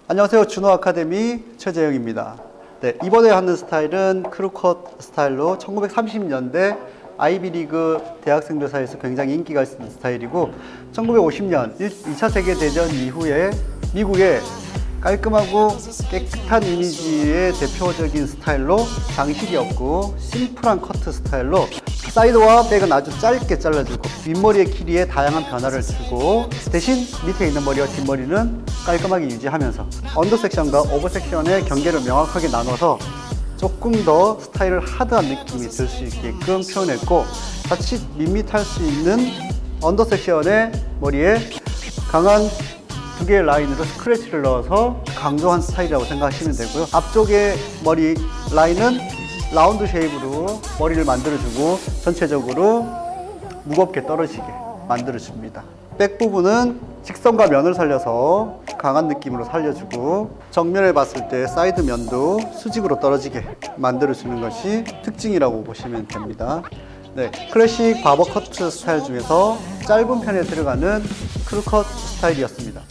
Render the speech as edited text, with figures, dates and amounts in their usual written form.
안녕하세요. 준호 아카데미 최재영입니다. 네, 이번에 하는 스타일은 크루컷 스타일로 1930년대 아이비리그 대학생들 사이에서 굉장히 인기가 있는 스타일이고, 1950년 2차 세계대전 이후에 미국의 깔끔하고 깨끗한 이미지의 대표적인 스타일로 장식이 없고 심플한 커트 스타일로 사이드와 백은 아주 짧게 잘라주고 윗머리의 길이에 다양한 변화를 주고, 대신 밑에 있는 머리와 뒷머리는 깔끔하게 유지하면서 언더 섹션과 오버 섹션의 경계를 명확하게 나눠서 조금 더 스타일을 하드한 느낌이 들 수 있게끔 표현했고, 자칫 밋밋할 수 있는 언더 섹션의 머리에 강한 두 개의 라인으로 스크래치를 넣어서 강조한 스타일이라고 생각하시면 되고요. 앞쪽의 머리 라인은 라운드 쉐입으로 머리를 만들어주고 전체적으로 무겁게 떨어지게 만들어줍니다. 백 부분은 직선과 면을 살려서 강한 느낌으로 살려주고, 정면을 봤을 때 사이드 면도 수직으로 떨어지게 만들어주는 것이 특징이라고 보시면 됩니다. 네, 클래식 바버 커트 스타일 중에서 짧은 편에 들어가는 크루컷 스타일이었습니다.